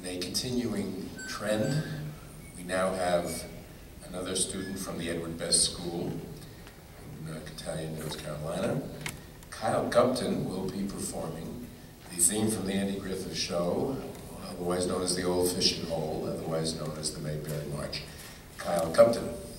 In a continuing trend, we now have another student from the Edward Best School in Catalia, North Carolina. Kyle Gupton will be performing the theme from the Andy Griffith Show, otherwise known as the Old Fishing Hole, otherwise known as the Mayberry March. Kyle Gupton.